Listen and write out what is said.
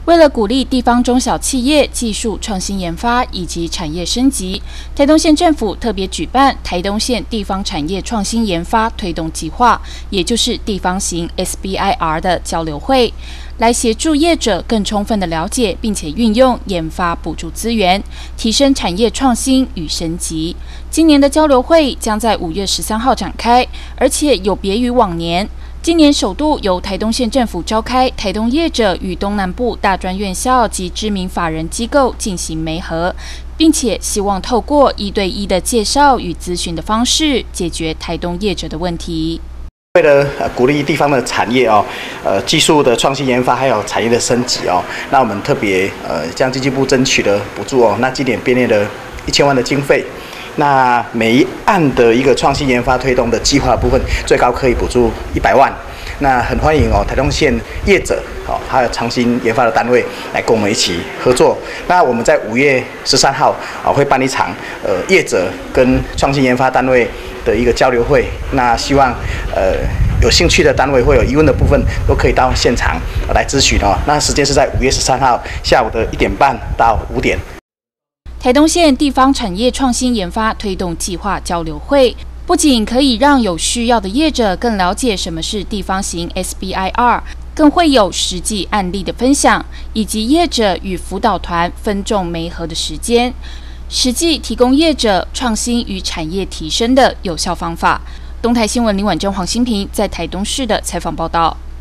为了鼓励地方中小企业技术创新研发以及产业升级，台东县政府特别举办台东县地方产业创新研发推动计划，也就是地方型 SBIR 的交流会，来协助业者更充分的了解并且运用研发补助资源，提升产业创新与升级。今年的交流会将在5月13号展开，而且有别于往年。今年首度由台东县政府召开台东业者与东南部大专院校及知名法人机构进行媒合，并且希望透过1对1的介绍与咨询的方式，解决台东业者的问题。 为了鼓励地方的产业技术的创新研发，还有产业的升级那我们特别向经济部争取了补助那今年编列了1000万的经费。那每一案的一个创新研发推动的计划部分，最高可以补助100万。那很欢迎台东县业者还有创新研发的单位来跟我们一起合作。那我们在5月13号会办一场业者跟创新研发单位的一个交流会。那希望有兴趣的单位或有疑问的部分都可以到现场来咨询那时间是在5月13号下午的1点半到5点。 台东县地方产业创新研发推动计划交流会，不仅可以让有需要的业者更了解什么是地方型 SBIR， 更会有实际案例的分享，以及业者与辅导团分众媒合的时间，实际提供业者创新与产业提升的有效方法。东台新闻林婉珍、黄新平在台东市的采访报道。